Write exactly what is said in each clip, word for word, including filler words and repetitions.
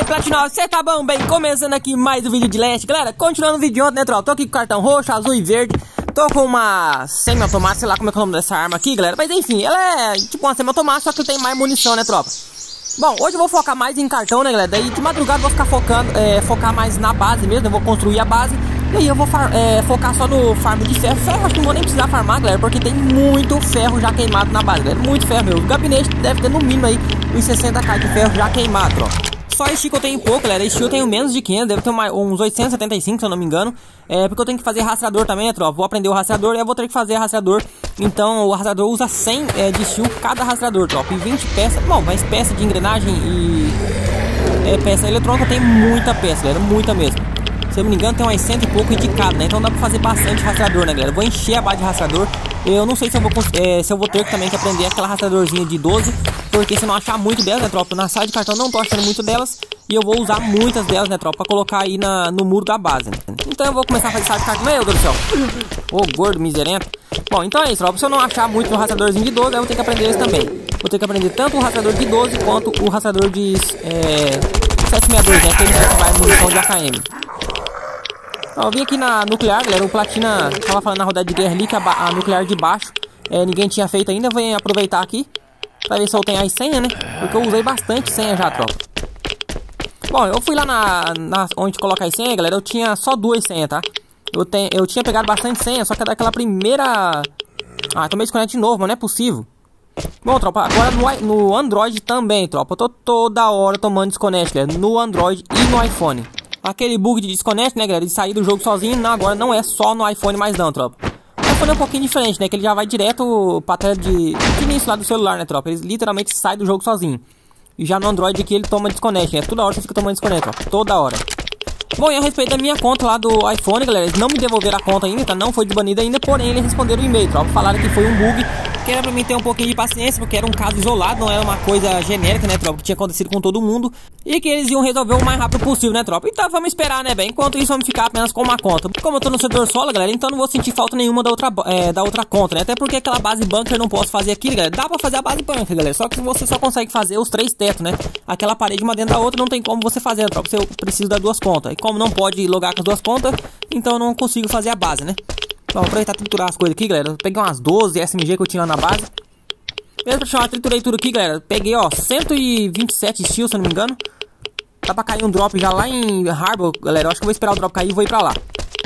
aí, Platinal, você tá bom? Bem, começando aqui mais um vídeo de Leste. Galera, continuando o vídeo de ontem, né, tropa? Tô aqui com cartão roxo, azul e verde. Tô com uma semi-automática, sei lá como é que é o nome dessa arma aqui, galera. Mas enfim, ela é tipo uma semi-automática, só que tem mais munição, né, tropa? Bom, hoje eu vou focar mais em cartão, né, galera? Daí de madrugada eu vou ficar focando, é, focar mais na base mesmo. Eu vou construir a base. E aí eu vou é, focar só no farm de ferro. Ferro acho que não vou nem precisar farmar, galera, porque tem muito ferro já queimado na base, galera. Muito ferro, meu. O gabinete deve ter no mínimo aí uns sessenta k de ferro já queimado, ó. Só estilo eu tenho pouco, galera. Estilo eu tenho menos de quinhentos, deve ter uma, uns oitocentos e setenta e cinco, se eu não me engano. É porque eu tenho que fazer rastreador também, né, tropa? Vou aprender o rastreador e eu vou ter que fazer rastreador. Então o rastreador usa cem é, de estilo cada rastreador, tropa. E vinte peças, bom, mas peça de engrenagem e é, peça eletrônica tem muita peça, galera, muita mesmo. Se eu não me engano tem umas cento e pouco indicado, né? Então dá pra fazer bastante rastreador, né, galera? Eu vou encher a base de rastreador. Eu não sei se eu vou, é, se eu vou ter também que aprender aquela rastreadorzinha de doze. Porque se eu não achar muito delas, né, tropa? Na sala de cartão não tô achando muito delas. E eu vou usar muitas delas, né, tropa? Pra colocar aí na, no muro da base, né? Então eu vou começar a fazer sala de cartão. Meu Deus do céu. Ô, gordo, miserento. Bom, então é isso, tropa. Se eu não achar muito no rastreadorzinho de doze, eu vou ter que aprender esse também. Vou ter que aprender tanto o rastreador de doze quanto o rastreador de é, sete sessenta e dois, né? Aquele que vai munição de A K M. Então, eu vim aqui na nuclear, galera. O Platina tava falando na rodada de guerra ali que a, a nuclear de baixo é, ninguém tinha feito ainda. Eu vou aproveitar aqui pra ver se eu tenho as senhas, né? Porque eu usei bastante senha já, tropa. Bom, eu fui lá na, na onde coloca as senhas, galera. Eu tinha só duas senhas, tá? Eu, tenho, eu tinha pegado bastante senha, só que é daquela primeira... Ah, tomei desconecto de novo, mas não é possível. Bom, tropa, agora no, no Android também, tropa. Eu tô toda hora tomando desconecto, galera. No Android e no iPhone. Aquele bug de desconecto, né, galera? De sair do jogo sozinho, não, agora não é só no iPhone mais não, tropa. O iPhone é um pouquinho diferente, né? Que ele já vai direto pra tela de, de início lá do celular, né, tropa? Ele literalmente sai do jogo sozinho. E já no Android aqui ele toma desconecto, né? Toda hora você fica tomando desconecto, tropa. Toda hora. Bom, e a respeito da minha conta lá do iPhone, galera, eles não me devolveram a conta ainda, tá? Não foi desbanida ainda, porém eles responderam o e-mail, tropa. Falaram que foi um bug, que era pra mim ter um pouquinho de paciência, porque era um caso isolado, não era uma coisa genérica, né, tropa? Que tinha acontecido com todo mundo. E que eles iam resolver o mais rápido possível, né, tropa? Então vamos esperar, né, bem? Enquanto isso, vamos ficar apenas com uma conta. Como eu tô no servidor solo, galera, então não vou sentir falta nenhuma da outra, é, da outra conta, né? Até porque aquela base bunker eu não posso fazer aqui, galera. Dá pra fazer a base bunker, galera. Só que você só consegue fazer os três tetos, né? Aquela parede uma dentro da outra não tem como você fazer, né, tropa? Você precisa das duas contas. E como não pode logar com as duas contas, então eu não consigo fazer a base, né? Então, vou aproveitar e triturar as coisas aqui, galera. Eu peguei umas doze S M G que eu tinha lá na base. Beleza, pessoal, triturei tudo aqui, galera. Peguei, ó, cento e vinte e sete steel, se eu não me engano. Dá pra cair um drop já lá em Harbor, galera. Eu acho que eu vou esperar o drop cair e vou ir pra lá.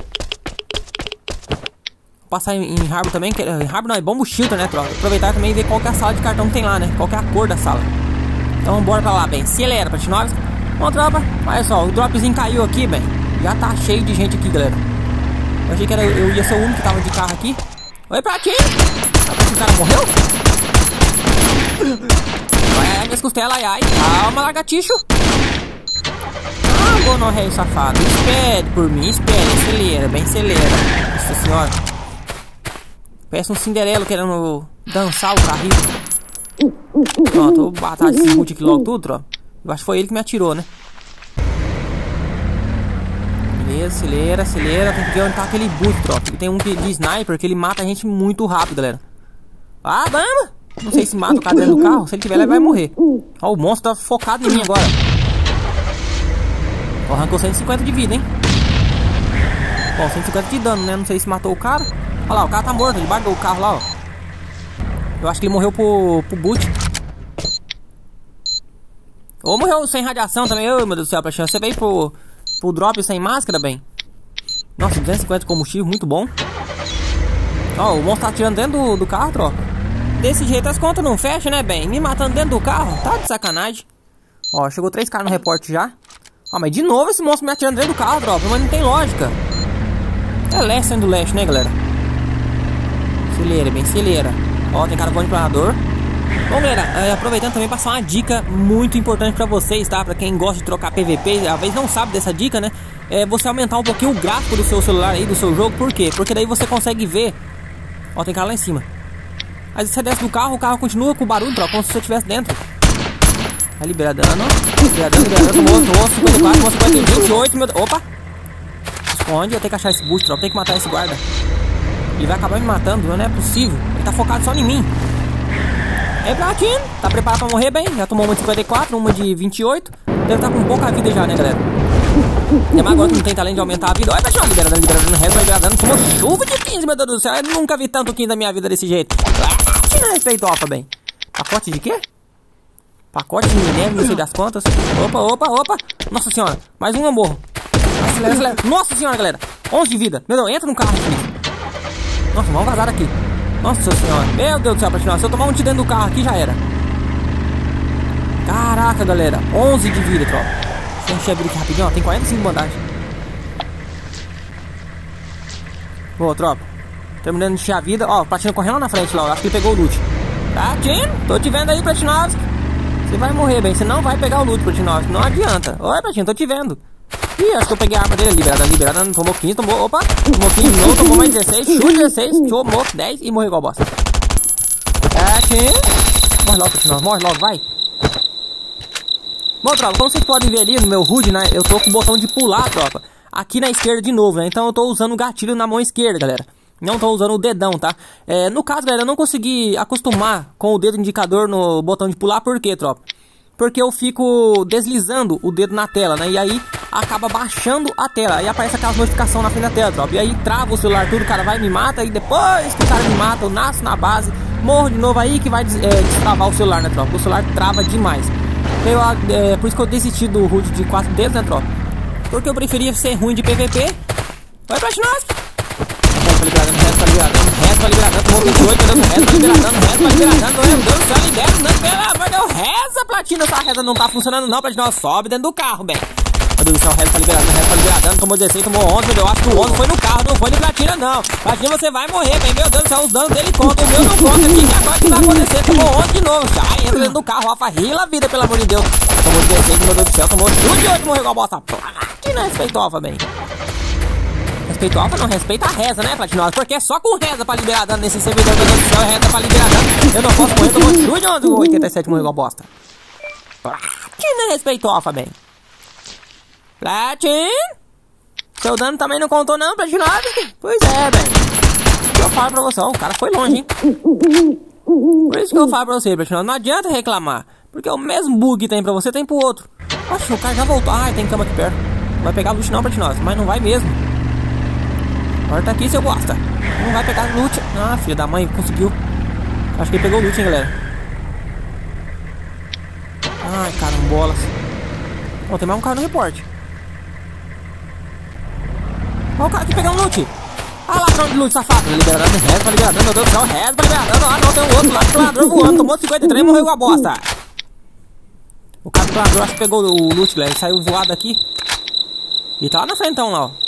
Vou passar em, em Harbor também. Que, Harbor não, é Bombo Shelter, né, tropa? Aproveitar também e ver qual que é a sala de cartão que tem lá, né? Qual que é a cor da sala. Então, bora pra lá, bem. Acelera, Platinóis. Bom, tropa, olha só, o dropzinho caiu aqui, bem. Já tá cheio de gente aqui, galera. Eu achei que era, eu ia ser o único que tava de carro aqui. Oi, Platinho! O cara morreu? Ai, ai, minhas costelas, ai, ai. Calma, lagartixo. Ah, gonorreio safado. Espere por mim, espere. Acelera, bem acelera. Nossa senhora. Parece um Cinderelo querendo dançar o carrinho. Pronto, vou bater esse boot aqui logo tudo, ó. Eu acho que foi ele que me atirou, né? Beleza, acelera, acelera. Tem que ver onde tá aquele boot, tropa. Tem um de sniper que ele mata a gente muito rápido, galera. Ah, vamos! Não sei se mata o cara dentro do carro. Se ele tiver lá, ele vai morrer. Ó, o monstro tá focado em mim agora. Ó, arrancou cento e cinquenta de vida, hein? Bom, cento e cinquenta de dano, né? Não sei se matou o cara. Olha lá, o cara tá morto. Ele bateu o carro lá, ó. Eu acho que ele morreu pro, pro boot. Ou morreu sem radiação também. Ô, meu Deus do céu, Platinha. Você veio pro, pro drop sem máscara, bem? Nossa, duzentos e cinquenta de combustível, muito bom. Ó, o monstro tá atirando dentro do, do carro, tropa. Desse jeito as contas não fecham, né, bem? Me matando dentro do carro, tá de sacanagem. Ó, chegou três caras no reporte já. Ah, mas de novo esse monstro me atirando dentro do carro, tropa. Mas não tem lógica. É leste sendo leste, né, galera? Acelera, bem, acelera. Ó, tem cara voando de planador. Bom, galera, é, aproveitando também passar uma dica muito importante pra vocês, tá? Pra quem gosta de trocar P V P, às vezes não sabe dessa dica, né? É você aumentar um pouquinho o gráfico do seu celular aí, do seu jogo. Por quê? Porque daí você consegue ver. Ó, tem cara lá em cima. Aí você desce do carro, o carro continua com o barulho, troca, como se você estivesse dentro. Vai liberar dano. Libera dano, libera dano. Tomou, tomou cinquenta e quatro, tomou cinquenta e vinte e oito, meu Deus. Opa! Esconde, eu tenho que achar esse boost, tropa. Tem que matar esse guarda. Ele vai acabar me matando, não é possível. Ele tá focado só em mim. É Platinho, tá preparado pra morrer bem? Já tomou uma de cinquenta e quatro, uma de vinte e oito. Deve estar com pouca vida já, né, galera? E agora que não tem talento de aumentar a vida. Olha, pessoal, libera dano, libera dano, resto, libera dano. Tomou chuva de quinze, meu Deus do céu. Eu nunca vi tanto quinze na minha vida desse jeito. Que não respeito, opa, bem. Pacote de quê? Pacote de minério, não sei das contas. Opa, opa, opa. Nossa senhora, mais um eu morro. Acelera, acelera. Nossa senhora, galera. onze de vida. Meu Deus, entra no carro, filho. Nossa, vamos vazar aqui. Nossa senhora. Meu Deus do céu, Platinão. Se eu tomar um tiro dentro do carro aqui, já era. Caraca, galera. onze de vida, tropa. Deixa eu encher a vida aqui rapidinho, ó. Tem quarenta e cinco de bandagem. Boa, tropa. Terminando de encher a vida. Ó, o Platinão correndo lá na frente, lá. Acho que ele pegou o loot. Platinho, tô te vendo aí, Platinovski. Você vai morrer, bem. Você não vai pegar o loot, Platinovski. Não adianta. Oi, Platinho, tô te vendo. Ih, acho que eu peguei a arma dele. Liberada, liberada. Tomou quinze, tomou. Opa, tomou quinze, não. Tomou mais dezesseis. Chute dezesseis. Tomou dez e morreu igual bosta. Platinho. Morre logo, Platinovski. Morre logo, vai. Bom, tropa, como vocês podem ver ali no meu H U D, né, eu tô com o botão de pular, tropa, aqui na esquerda de novo, né, então eu tô usando o gatilho na mão esquerda, galera. Não tô usando o dedão, tá? É, no caso, galera, eu não consegui acostumar com o dedo indicador no botão de pular, por quê, tropa? Porque eu fico deslizando o dedo na tela, né, e aí acaba baixando a tela, aí aparece aquelas notificações na frente da tela, tropa, e aí trava o celular tudo, o cara vai e me mata, e depois que o cara me mata, eu nasço na base, morro de novo aí que vai é, destravar o celular, né, tropa? O celular trava demais. Eu, é, por isso que eu desisti do H U D de quatro dedos, né, tropa? Porque eu preferia ser ruim de P V P. Vai, Platinovski! Resto pra liberar dano, resto pra liberar dano, resto pra liberar dano, tomou vinte e oito, meu Deus, resto pra liberar dano, resto pra liberar dano, meu Deus do céu, libera dano, pelo amor de Deus, reza, Platina, essa reza não tá funcionando não, Platinovski, sobe dentro do carro, bem. Meu Deus do céu, resto pra liberar dano, resto pra liberar dano, tomou dezesseis, tomou onze, meu Deus, eu acho que o onze foi no carro, não foi no Platina não. Platina, você vai morrer, bem, meu Deus do céu, os danos dele contam, o meu não conta, aqui, que agora que vai acontecer, tomou onze de novo, já entra dentro do carro, Alfa, rila a vida, pelo amor de Deus. Tomou dezesseis, meu Deus do céu, tomou chute de oito, morreu igual bosta. Platina, respeita o Alfa, bem. Respeita o Alfa, não respeita a reza, né, Platinovski? Porque é só com reza pra liberar dano nesse servidor, meu Deus do céu, é reza pra liberar dano. Eu não posso morrer, tomou chute de onze, oitenta e sete, morreu igual bosta. Platina, respeita o Alfa, bem. Platin, seu dano também não contou não, Platinovski? Pois é, bem. Eu falo pra você, ó, o cara foi longe, hein? Por isso que eu falo pra você, Platinov, não adianta reclamar. Porque o mesmo bug que tem pra você, tem pro outro. Poxa, o cara já voltou. Ai, tem cama aqui perto. Não vai pegar loot não, Platinov, mas não vai mesmo. Agora tá aqui, seu bosta. Não vai pegar loot. Ah, filho da mãe, conseguiu. Acho que ele pegou o loot, hein, galera. Ai, carambolas. Ó, tem mais um cara no reporte. Ó o cara aqui pegando loot. Ah lá, ladrão de loot, safado. Liberando, resto pra liberar dano, meu Deus do céu, resto pra liberar dano. Ah, não, tem um outro lá, o ladrão voando. Tomou cinquenta e três, morreu com a bosta. O cara do ladrão acho que pegou o loot, galera. Ele saiu voado aqui. E tá lá na frente, então, lá, ó.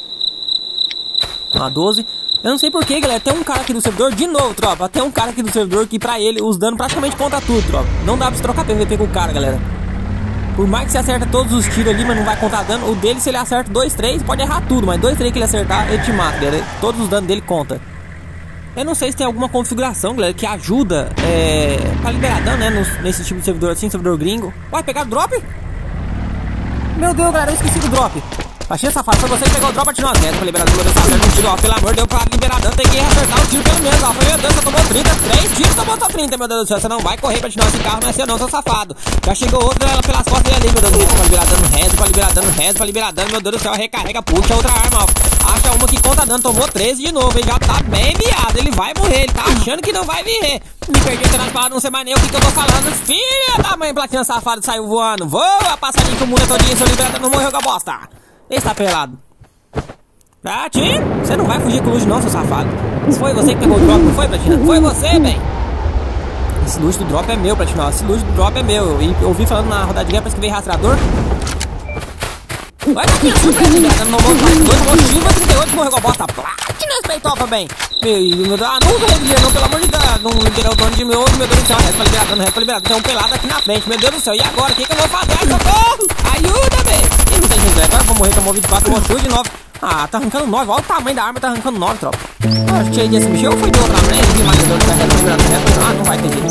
Uma doze. Eu não sei porquê, galera. Tem um cara aqui do servidor, de novo, tropa. Tem um cara aqui do servidor que pra ele os danos praticamente conta tudo, tropa. Não dá pra se trocar P V P com o cara, galera. Por mais que você acerta todos os tiros ali, mas não vai contar dano. O dele, se ele acerta dois, três, pode errar tudo. Mas dois, três que ele acertar, ele te mata, galera. Todos os danos dele conta. Eu não sei se tem alguma configuração, galera, que ajuda é, pra liberar dano, né? No, nesse tipo de servidor assim, servidor gringo. Vai pegar o drop? Meu Deus, galera, eu esqueci do drop. Achei safado, foi você que pegou o drop de nós, né? Pra liberar dano, você acerta um tiro, ó. Pelo amor de Deus, pra liberar dano, tem que acertar o tiro pelo menos, ó. Meu Deus, você tomou trinta, três tiros, tomou só trinta, meu Deus do céu. Você não vai correr pra tirar esse carro, não é seu não, seu safado. Já chegou outro, ela pelas costas dele ali, meu Deus do céu. Pra liberar dano, rezo, pra liberar dano, rezo, pra liberar dano, meu Deus do céu. Recarrega, puxa outra arma, ó. Acha uma que conta dano, tomou treze de novo. Ele já tá bem miado, ele vai morrer, ele tá achando que não vai morrer. Me perdi até nas palavras, não sei mais nem o que, que eu tô falando. Filha da mãe, Platina safado, saiu voando. Voa, passarinho com o mundo é todinho, seu liberado não morreu com a bosta. Ele está pelado. Platina, você não vai fugir com o loot não, seu safado. Foi você que pegou o drop, não foi, Platina? Foi você, bem. Esse loot do drop é meu, Platina. Esse loot do drop é meu. E eu ouvi falando na rodada de guerra, parece que veio rastreador. Vai, Platina, surpreendendo. Não morreu mais dois, morreu cinco, trinta e oito, morreu com a bosta. Platina, respeitou também. Ah, não reviria não, pelo amor de Deus. Não liberou o dono de meu, meu Deus do céu. Resto pra liberar, resto pra liberar. Tem um pelado aqui na frente, meu Deus do céu. E agora, o que, que eu vou fazer? Ai, socorro! Ajuda, bem. E não tem jeito, agora eu vou morrer, tomou vinte e quatro, tomou chute de nove. Ah, tá arrancando nove, olha o tamanho da arma, tá arrancando nove, tropa. Ah, acho que tinha desse bicho, ou foi de outra arma, né? Ah, não vai ter jeito.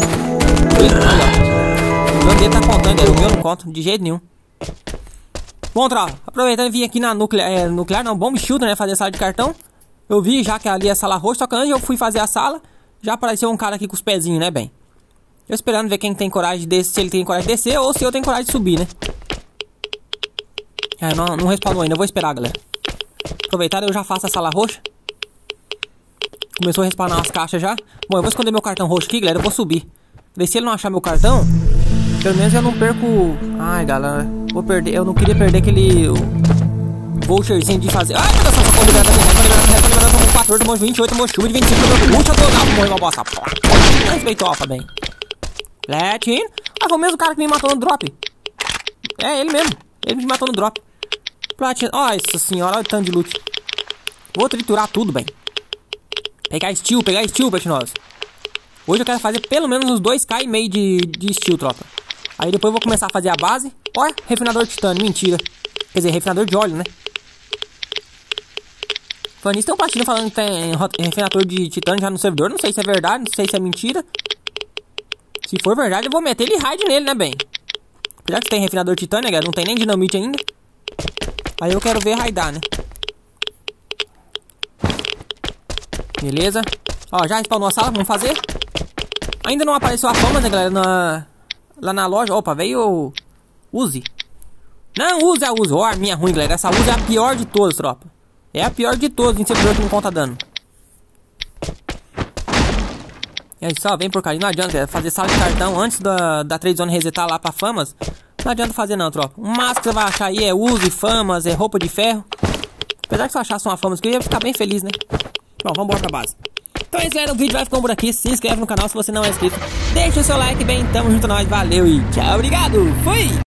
O meu dele tá contando, o meu não conta, de jeito nenhum. Bom, tropa, aproveitando e vim aqui na nuclear, é, nuclear não, bomb shooter, né, fazer sala de cartão. Eu vi já que ali é a sala roxa, só que antes eu fui fazer a sala, já apareceu um cara aqui com os pezinhos, né, bem. Eu esperando ver quem tem coragem de descer, se ele tem coragem de descer, ou se eu tenho coragem de subir, né. É, não, não respawnou ainda, eu vou esperar, galera. Aproveitar, eu já faço a sala roxa. Começou a respawnar as caixas já. Bom, eu vou esconder meu cartão roxo aqui, galera, eu vou subir. Daí se ele não achar meu cartão, pelo menos eu não perco... Ai, galera, vou perder, eu não queria perder aquele... voucherzinho de fazer... Ai, meu Deus, essa porra liberada, liberada, liberada, liberada, liberada, tomou quatorze, tomou vinte e oito, tomou chuva de vinte e cinco, tomou puxa, tô lá, morreu uma bosta. Respeitou, opa, bem. Let in. Ah, foi o mesmo cara que me matou no drop. É, ele mesmo. Ele me matou no drop. Platina. Nossa senhora, olha o tanto de loot. Vou triturar tudo, bem. Pegar steel, pegar steel, Platinosa. Hoje eu quero fazer pelo menos uns dois K e meio de, de steel, tropa. Aí depois eu vou começar a fazer a base. Ó, refinador de titânio, mentira. Quer dizer, refinador de óleo, né? Falando nisso, tem um platina falando que tem refinador de titânio já no servidor. Não sei se é verdade, não sei se é mentira. Se for verdade, eu vou meter ele raid nele, né, bem? Apesar que tem refinador de titânio, galera, não tem nem dinamite ainda. Aí eu quero ver raidar, né? Beleza. Ó, já respawnou a sala, vamos fazer. Ainda não apareceu a fama, né, galera, na... lá na loja. Opa, veio Uzi. Não, Uzi é a Uzi. Ó, a minha ruim, galera. Essa Uzi é a pior de todas, tropa. É a pior de todos em servidor que não conta dano. E aí só, vem porcaria. Não adianta, galera, fazer sala de cartão antes da, da trade zone resetar lá pra famas. Não adianta fazer não, tropa. O máximo que você vai achar aí é Uzi, famas, é roupa de ferro. Apesar que se eu achasse uma famas, eu ia ficar bem feliz, né? Bom, vamos embora pra base. Então é isso, galera, o vídeo vai ficando por aqui. Se inscreve no canal se você não é inscrito. Deixa o seu like, bem, tamo junto a nós, valeu e tchau, obrigado, fui!